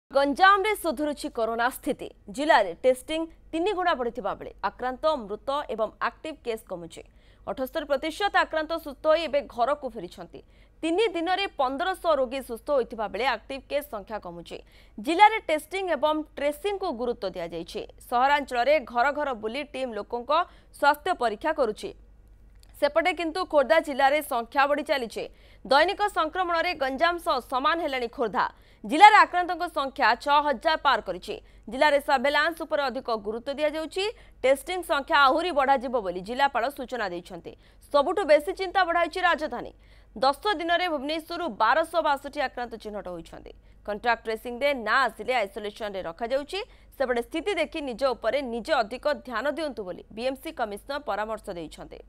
गंजाम रे सुधुरुछि कोरोना स्थिति जिले में टेस्टिंग 3 गुणा बढ़िथिबा बेले आक्रांत मृत एवं एक्टिव केस कमुछि 78% आक्रांत सुस्थ होई एबे घर को फेरिछंती 3 दिन में 1500 रोगी सुस्थ होइथिबा बेले एक्टिव केस संख्या कमुछि जिले में टेस्टिंग एवं ट्रेसिंग को गुरुत्व दिया जायछि सहरांचल रे घर घर बुली टीम लोकों स्वास्थ्य परीक्षा करुछि सेपटे किंतु खोर्धा जिले में संख्या बढ़ी चली दैनिक संक्रमण में गंजाम सह समान हेलानी खोर्धा जिले में आक्रांतों संख्या 6000 पार करिछि जिले में सर्वेलांस उपर अधिक गुरुत्व दिया जाउछि टेस्टिंग संख्या आहुरी बढ़ा जिवो बोली जिलापाल सूचना दैछन्ते सबुठु बेसी चिंता बढ़ाइछि राजधानी 10 दिन में भुवनेश्वर 1262 आक्रांत चिन्हट होइछन्ते कंट्राक्ट ट्रेसिंग रे ना आसिले आइसोलेशन रे रखा जाउछि सेपटे स्थिति देखि निज उपरे निज अधिक ध्यान दियंतु बोली बीएमसी कमिश्नर परामर्श दैछन्ते।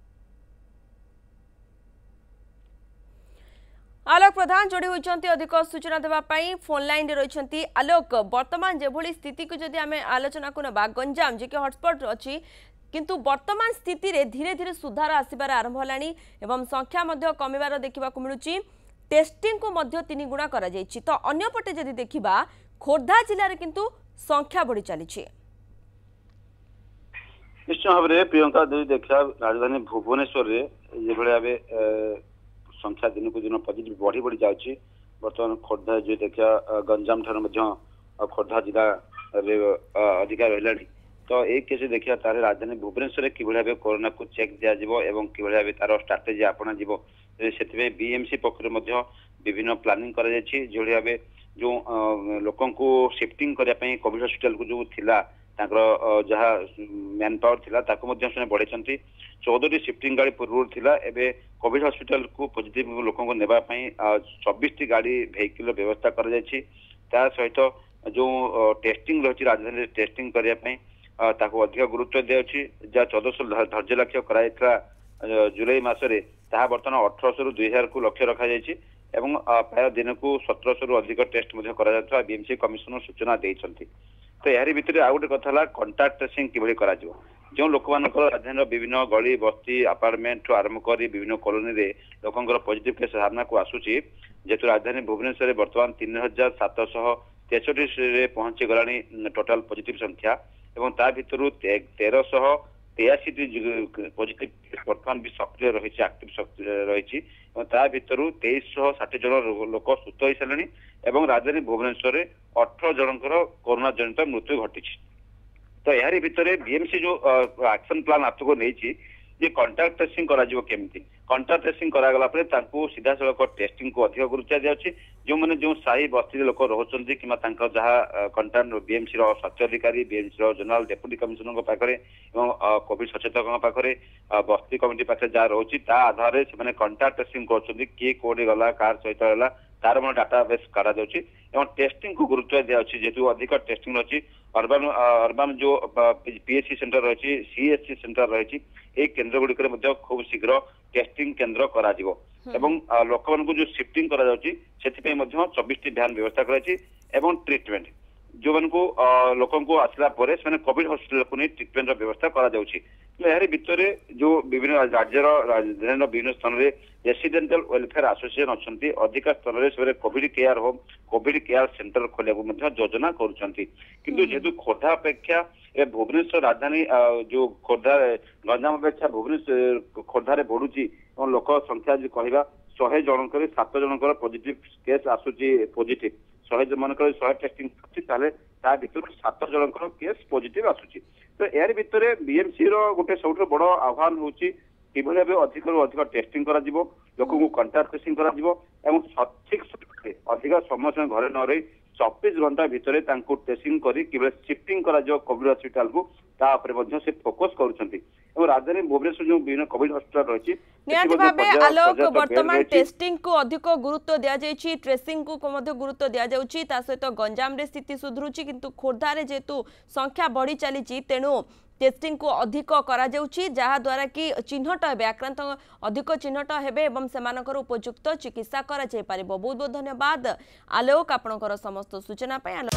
आलोक प्रधान जोड़ी होती अधिक सूचना देवाई फोन लाइन रही आलोक वर्तमान जेभली स्थिति को जदि आम आलोचना को नबा गंजाम जी हटस्पट अच्छी किंतु वर्तमान स्थिति रे धीरे धीरे सुधार आसबार आरंभ होलानी एवं संख्या कमिबार देखा मिलूँ टेस्टिंग को 3 गुणा करा जायछि तो अन्यपटे जदि देखिबा खोर्धा जिले में किंतु संख्या बढ़ी चली निश्चय भाव में प्रियंका जी देखा राजधानी भुवनेश्वर संख्या दिन को दिन पॉजिटिव बढ़ी बढ़ी जाऊँगी बर्तमान खोर्धा जो देखा गंजाम ठार खोर्धा जिला अधिक रहा तो एक केस देखा तार राजधानी भुवनेश्वर कि भाव कोरोना को चेक दिज्व कि तार स्ट्राटेजी आपण से बीएमसी पक्ष विभिन्न प्लानिंग जो भाव जो लोक शिफ्टिंग करने कोविड हॉस्पिटल को जो थिला जहाँ मैन पावर थिला ताको बढ़ाई 14 शिफ्टिंग गाड़ी पूर्व थिला एबे कोविड हॉस्पिटल को पॉजिटिव लोक को नेबा पई 24 गाड़ी वेहिकल व्यवस्था कर जायछि ता सहित जो टेस्टिंग रही राजधानी टेस्टिंग करने पई ताको अधिक गुरुत्व दियाछि जा 1400 धैर्य लक्ष्य कराइत्रा जुलाई मासरे ता वर्तमान 1800 रु 2000 को लक्ष्य रखा जायछि एवं प्राय दिन को 1700 रु अधिक टेस्ट मध्ये करा जाथवा बीएमसी कमिशनर सूचना दैछन्ति तो यारी भितर आ गोटे कथा कंटाक्ट ट्रेसिंग किभଳି कराजिवो जो लोक राजधानी विभिन्न गली बस्ती अपार्टमेंट आरंभ कर विभिन्न कॉलोनी रे लोकंकर पॉजिटिव केस सामना को आसुची जेतु राजधानी भुवनेश्वर बर्तमान 3763 पहुंची गलानी टोटाल पॉजिटिव संख्या एवं ता भितर 1383 पॉजिटिव बर्तमान भी सक्रिय रही एक्टिव सक्रिय रही ता भितर 2360 जन लोक सुस्थ हो सारे एवं राजधानी भुवनेश्वर 18 जनकर कोरोना जनित मृत्यु घटी तो यारी भितर बीएमसी जो एक्शन प्लान हाथ को नहीं कंटाक्ट ट्रेसिंग केमती कंटाक्ट ट्रेसिंग करागला सीधा सड़क टेस्टिंग को अधिक गुरुत्व दिया जो मैंने जो साही बस्ती लोक रोचंती कि जहाँ कंटाक्ट बीएमसी स्वास्थ्य अधिकारी बीएमसी जनरल डेप्यूटी कमिशनर पाखे कोविड सचेतक पाखे बस्ती कमिटी पाखे जहाँ रोचे आधार से कंटाक्ट ट्रेसिंग कर किए कोडी गला कार सहित है तार मन डाटाबेस करा जाउछि एवं टेस्टिंग को गुरुत्व दिया जेतु अधिक टेस्टिंग रही अर्बन अर्बन जो पीएचसी सेंटर रही सीएचसी सेंटर रही एक केन्द्र गुड़िक खूब शीघ्र टेस्टिंग केन्द्र करा जिवो एवं लोक मान जो शिफ्टिंग करा जाउछि सेति 24 भ्यान व्यवस्था कराई एवं ट्रीटमेंट जो मान को लोक आसला कोविड हॉस्पिटल को नहीं ट्रीटमेंट व्यवस्था करा जाउछि यार भितर जो विभिन्न राज्यर राजधानी विभिन्न स्थान में रेसिडेंटल वेलफेयर एसोसिएशन अच्छी अधिक स्तर में Covid care home Covid care centre खोलिया योजना करुँच जेहेतु खोर्धा अपेक्षा भुवनेश्वर राजधानी जो खोर्धा गंजाम अपेक्षा भुवनेश्वर खोर्धा बढ़ुची लोक संख्या जो कहवा 100 जनक 7 जनकर पॉजिटिव केस आसूची पॉजिटिव 100 मनकर 100 टेस्टिंग भर 7 जनकर केस पॉजिटिव आसूची तो यार भितर बीएमसी रोटे सब बड़ आह्वान होची कि अधिक अधिक टेस्टिंग करा जिवो लोक को कंटाक्ट ट्रेसिंग करा जिवो एवं सठिक अधिक समय घरे न रही 24 घंटा भितर टेस्टिंग करी शिफ्टिंग करा जिवो कोविड हॉस्पिटल को से फोकस करुछंती एवं राजधानी भुवनेश्वर जो विभिन्न कोविड हॉस्पिटल रही निहाती भाबे आलोक वर्तमान टेस्टिंग को अधिक गुरुत्व दिया जायछि ट्रेसिंग को मध्य गुरुत्व दिया जाउछि ता सहित गंजाम रे स्थिति सुधरुछि किंतु खोर्धा रे जेतु संख्या बढ़ी चली तेणु टेस्टिंग को अधिक करा जाउछि जहा द्वारा कि चिन्हट हेबे आक्रांत अधिक चिन्हट हेबे एवं सेमानकर उपयुक्त चिकित्सा करा जाय पारिबो। बहुत बहुत धन्यवाद आलोक आपनकर समस्त सूचना पय।